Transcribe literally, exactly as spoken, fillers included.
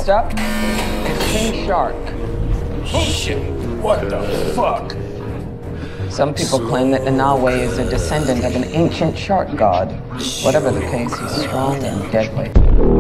Next up is King Shark. Oh shit, what the fuck? Some people claim that Nanaue is a descendant of an ancient shark god. Whatever the case, he's strong and deadly.